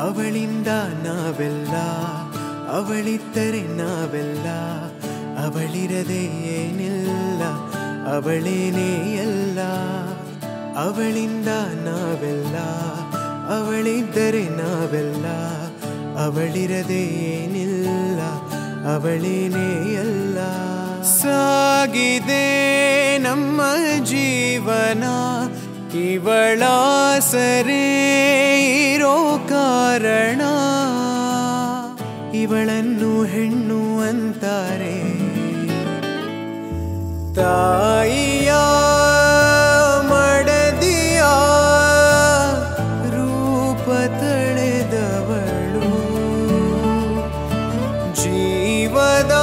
ಅವಳಿಂದ ನಾವೆಲ್ಲ, ಅವಳಿದ್ದರೆ ನಾವೆಲ್ಲ, ಅವಳಿರದೆ ಏನಿಲ್ಲ, ಅವಳೇನೇ ಎಲ್ಲ. ಅವಳಿಂದ ನಾವೆಲ್ಲ, ಅವಳಿದ್ದರೆ ನಾವೆಲ್ಲ, ಅವಳಿರದೆ ಏನಿಲ್ಲ, ಅವಳೇನೇ ಎಲ್ಲ. ಸಾಗಿದೆ ನಮ್ಮ ಜೀವನ ಇವಳ ಸರೇ ಇರೋ ಕಾರಣ. ಇವಳನ್ನು ಹೆಣ್ಣು ಅಂತಾರೆ, ತಾಯಿಯ ಮಡದಿಯ ರೂಪ ತಳೆದವಳು, ಜೀವದ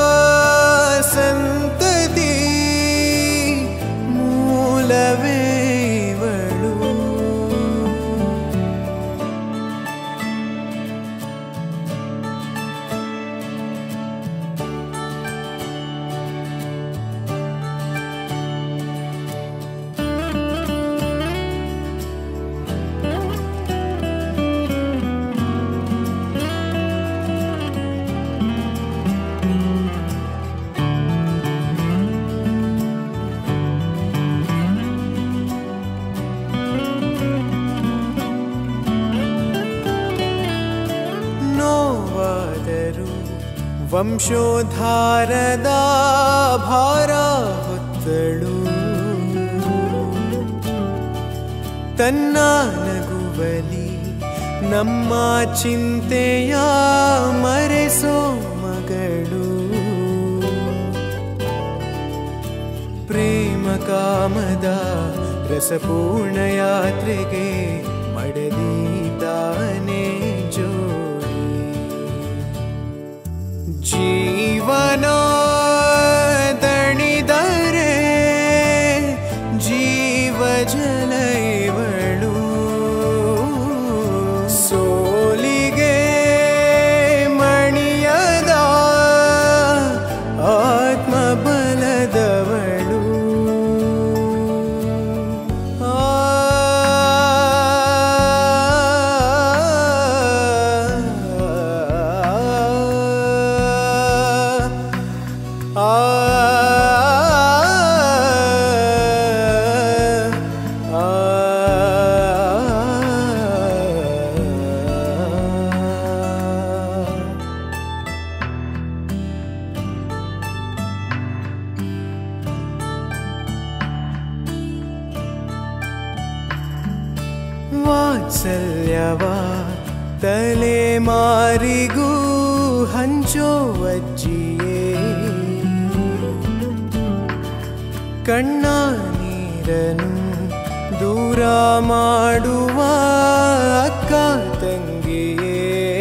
ಸಂತತಿ ಮೂಲವೇ ಇವಳು. ವಂಶೋದ್ಧಾರದ ಭಾರ ಹೊತ್ತಳು, ತನ್ನ ನಗುವಲಿ ನಮ್ಮ ಚಿಂತೆಯ ಮರೆಸೋ ಮಗಳು. ಪ್ರೇಮ ಕಾಮದ ರಸಪೂರ್ಣ ಯಾತ್ರೆಗೆ ಮಡದಿದ್ದಾನೆ ಜೋಡಿ. ಜೀವನ ದಣಿದರೆ ಜೀವ ಜಲ ಇವಳು, ಸೋಲಿಗೆ ಮಣಿಯದ ಆತ್ಮಬಲದವಳು. ವಾತ್ಸಲ್ಯವ ತಲೆಮಾರಿಗೂ ಹಂಚೋ ಅಜ್ಜಿಯೇ, ಕಣ್ಣ ನೀರನು ದೂರ ಮಾಡುವ ಅಕ್ಕ ತಂಗಿಯೇ.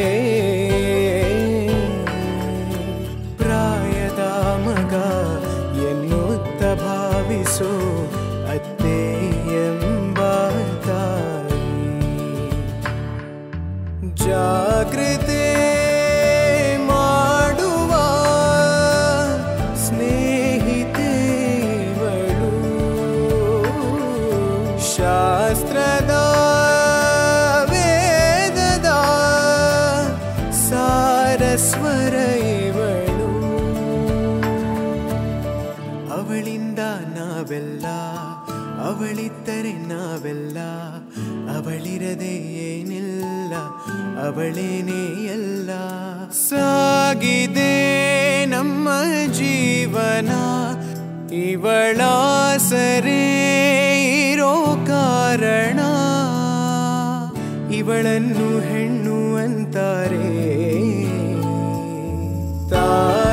ಪ್ರಾಯದ ಮಗ ಎನ್ನುತ್ತ ಭಾವಿಸೋ ಅತ್ತೆ ಎಂಬ ತಾಯಿ. ಜಾಗೃತೆ ಮಾಡುವ ಸ್ನೇಹಿತೆವಳು, ಶಾಸ್ತ್ರದ ವೇದದ ಸಾರಸ್ವರ ಇವಳು. ಅವಳಿಂದ ನಾವೆಲ್ಲ, ಅವಳಿದ್ದರೆ ನಾವೆಲ್ಲ, ಅವಳಿರದೆ ಏನಿಲ್ಲ, ಅವಳೇನೇ ಎಲ್ಲ. ಸಾಗಿದೆ ನಮ್ಮ ಜೀವನ ಇವಳ ಸರೇ ಇರೋ ಕಾರಣ. ಇವಳನ್ನು ಹೆಣ್ಣು ಅಂತಾರೆ,